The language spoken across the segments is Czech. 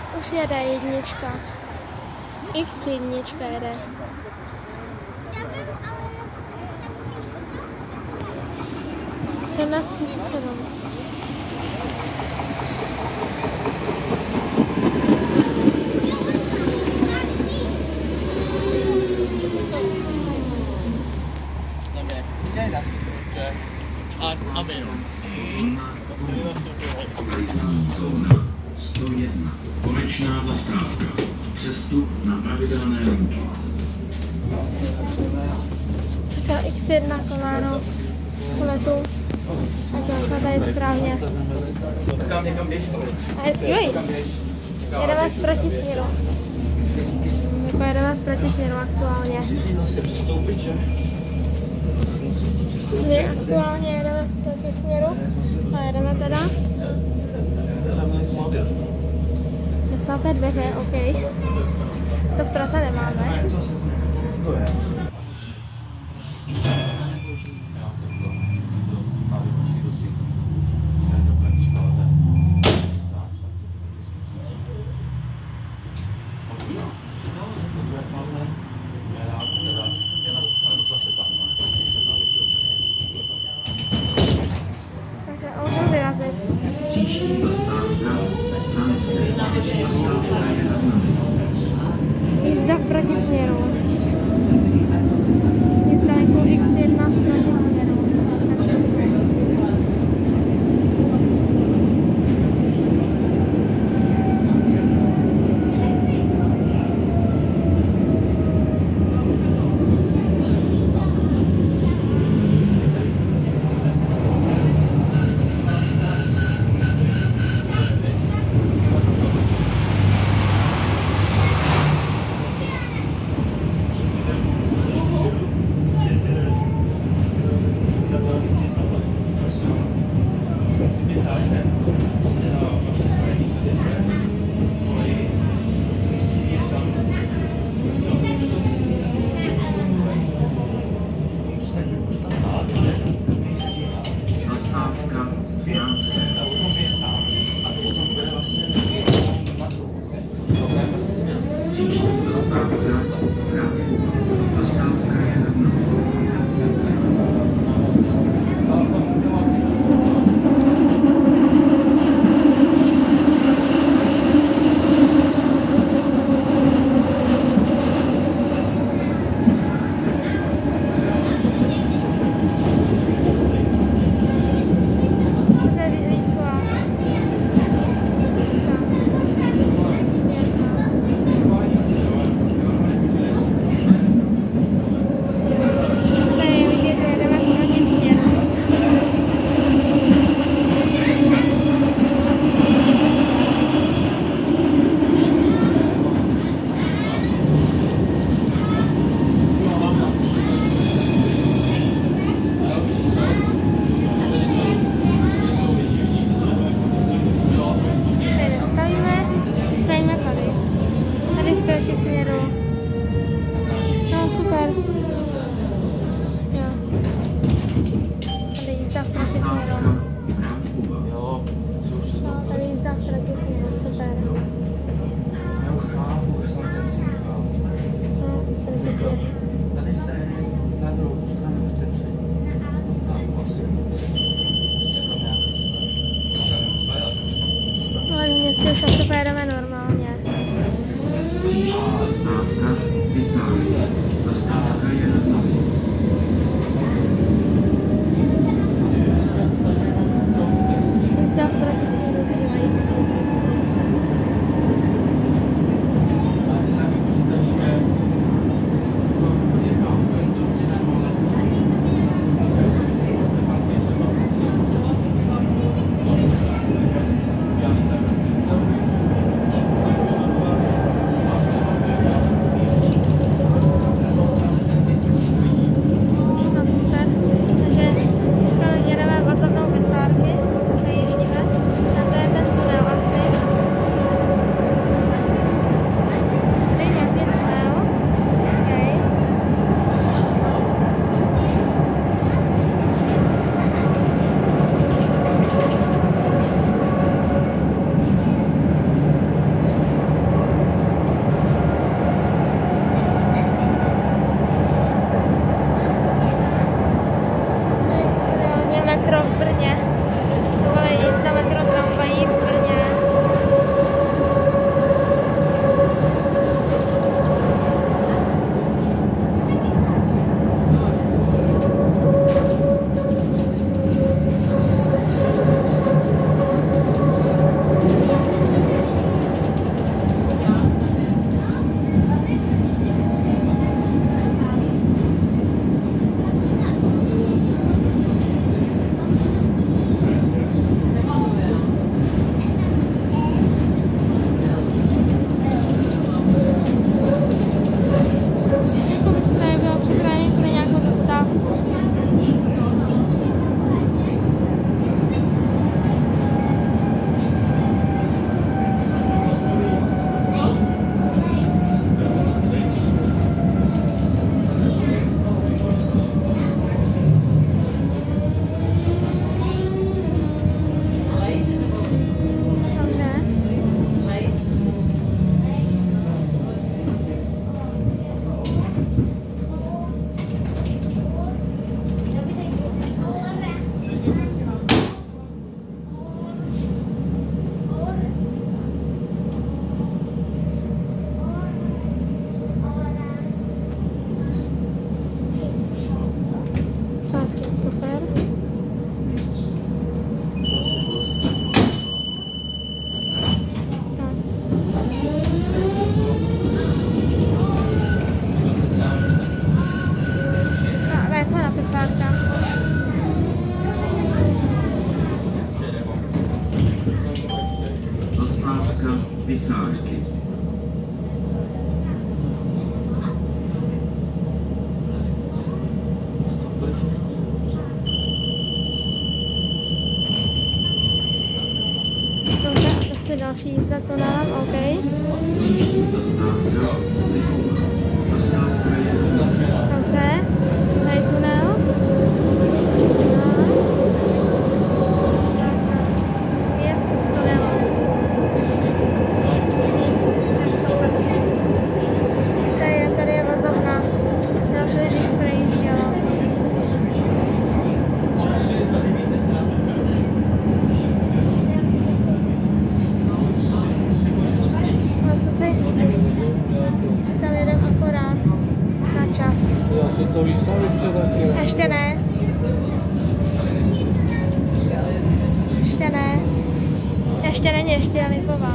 Už jede jednička. X1 jede. Na 7. Zóna 101. Konečná zastávka. Přestup na pravidelné linky. X1 Koláno letu. Tak jo, tady je správně. Jedeme v protisměru. Jedeme v protisměru aktuálně. My aktuálně jedeme v protisměru a jedeme teda. Desáté dveře, OK. To v Praze nemáme. Jízda v protisměru. Jízda jako X1 v protisměru. Ale mě si už asi pojedeme normálně. Ne, to je napisárka. Zastávka Pisárky. Další jízda tunelem, OK. Příští zastávka Lipová. Zastávka je Dobře, tady tunel. Jest z tunelu. To je super. Tady je vozovna. Já se lidi projížděla. Tam jedem akorát na čas. Ještě ne. Ještě ne. Ještě není, ještě je Lipová.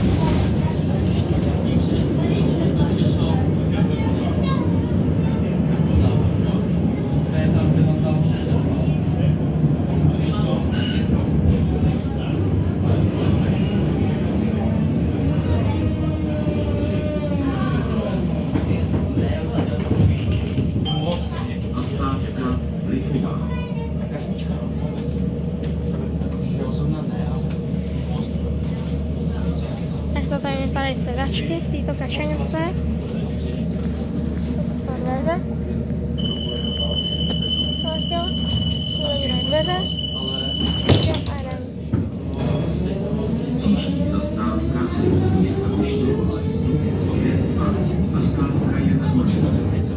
zastávka Lipová. Tak to tady vypadají sedačky v této kačence. Dveře. Tak jo, zavírají dveře. Jo, a jdem. Příští zastávka výstaviště Stupově a zastávka je značná.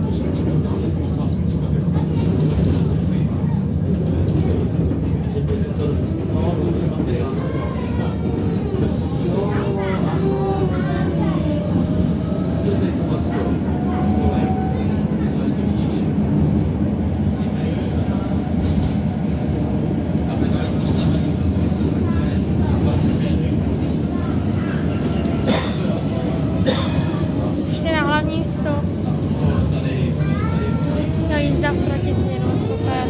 Jízda proti směru, super.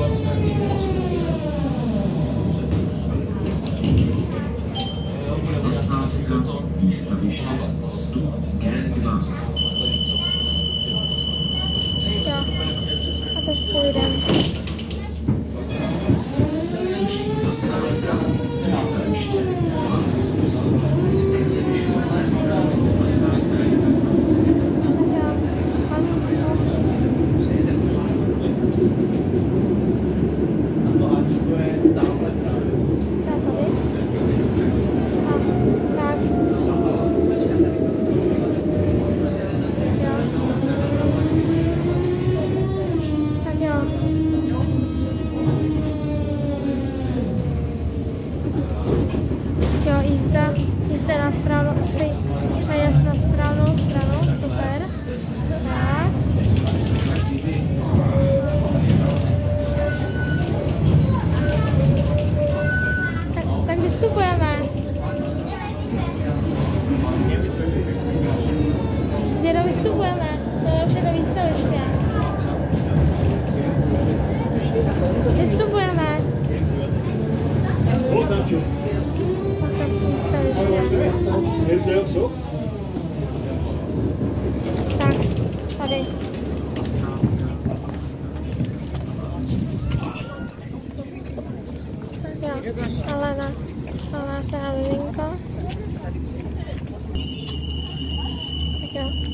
Zastávka výstaviště Stup G2. Jo, a teď půjdem. Příští zastávka výstaviště 2. Zastávka je Jo, hlavní stup. Jo, jízda na správnou, najezd na správnou stranu, super. Tak vystupujeme. Dědo, vystupujeme. To je už do výstaviště. Vystupujeme. Tak, tady. Tak jo, Alena se na miminko. Tak jo.